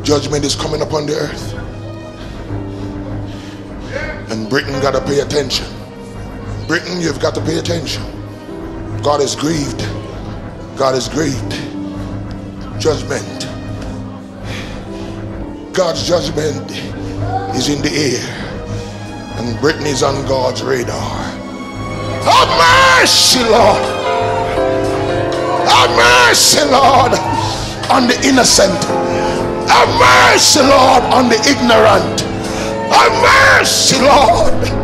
Judgment is coming upon the earth. And Britain got to pay attention. Britain, you've got to pay attention. God is grieved. God is grieved. Judgment. God's judgment is in the air. And Britain is on God's radar. Have mercy, Lord. Have mercy, Lord, on the innocent. Have mercy, Lord, on the ignorant. Have mercy, Lord,